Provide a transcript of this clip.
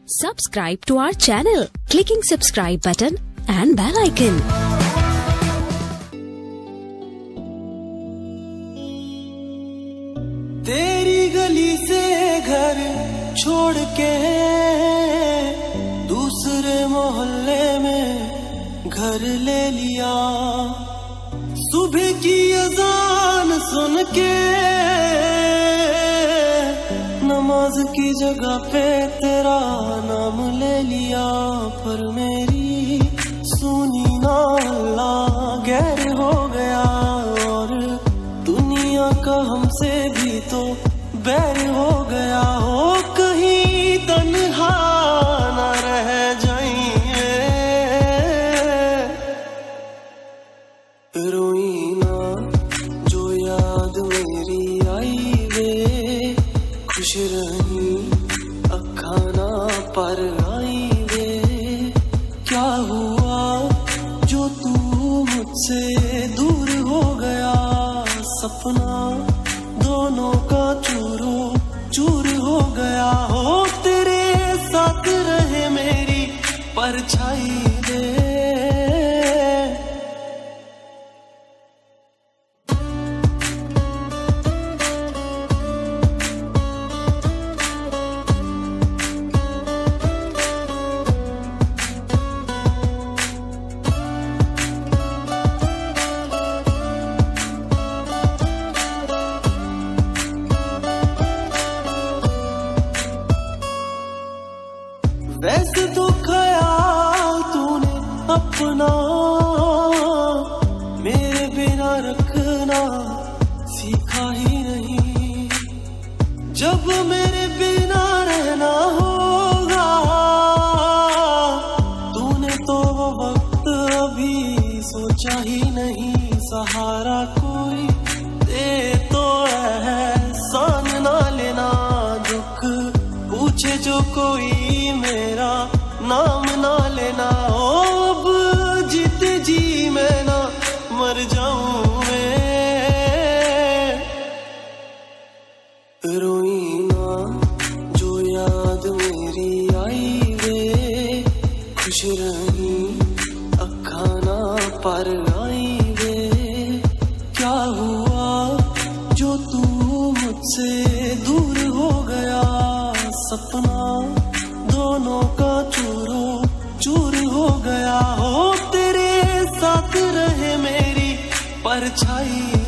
Subscribe to our channel, clicking subscribe button and bell icon. तेरी गली से घर छोड़ के दूसरे मोहल्ले में घर ले लिया। सुबह की अजान सुन के नमाज की जगह पे तेरा नाम ले लिया। पर मेरी सुनी ना अल्लाह गैर हो गया और दुनिया का हमसे भी तो बैर हो गया। हो कहीं तन्हा न रह जाइए, रोई ना जो याद मेरी आई वे, खुश रही अखा ना पर आई वे। क्या हुआ जो तू मुझसे दूर हो गया, सपना दोनों का चूरो चूर हो गया। हो तेरे साथ रहे मेरी परछाई दे। वैसे तो ख्याल तूने अपना मेरे बिना रखना सीखा ही नहीं। जब मेरे बिना रहना होगा तूने तो वो वक्त अभी सोचा ही नहीं। सहारा कोई दे तो एहसान ना लेना, दुख पूछे जो कोई मेरा नाम ना लेना। अब जीते जी मैं ना मर जाऊं मैं, रोई ना जो याद मेरी आई वे। खुश रही अखा ना पर आई वे। क्या हुआ जो तू मुझसे दूर हो गया, सपना दोनों का चूरो चूर हो गया। हो तेरे साथ रहे मेरी परछाई